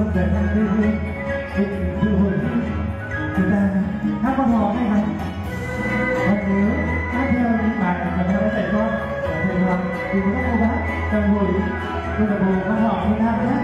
về quê hương từ hồi chúng ta hát quan họ hay không? Còn nhớ hát theo những bài mà theo dạy con thường học từ các cô bác trong buổi câu lạc bộ quan họ Việt Nam nhé.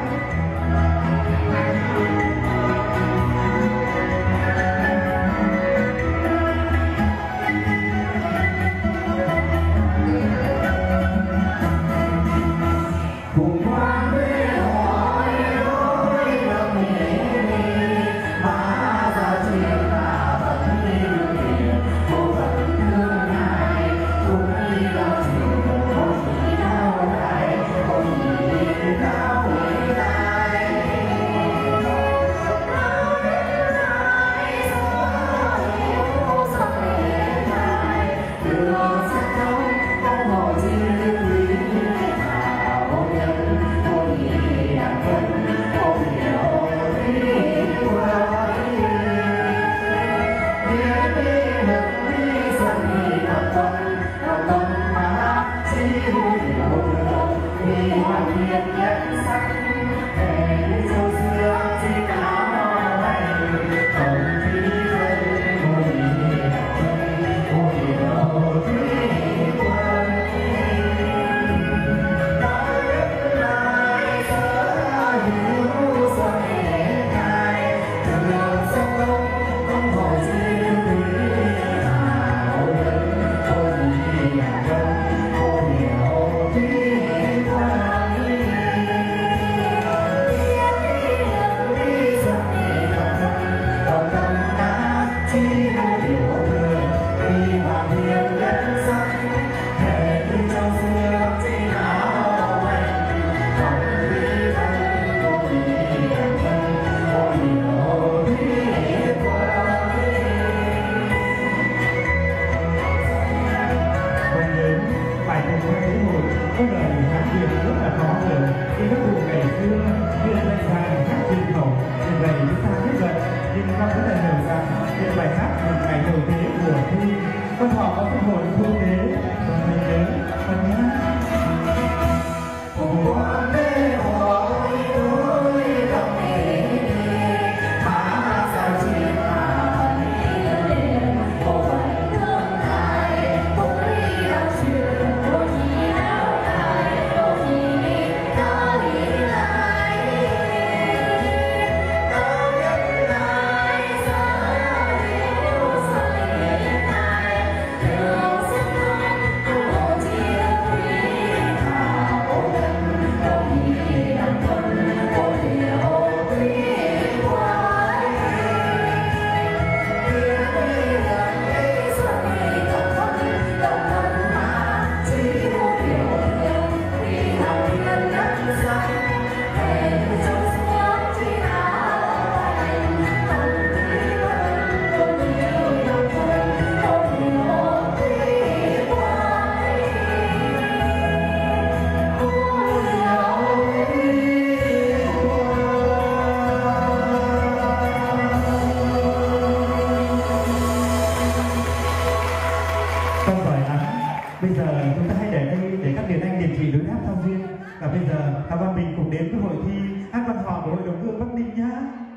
Và bây giờ các bạn mình cùng đến với hội thi hát văn họ của Hội đồng hương Bắc Ninh nhé.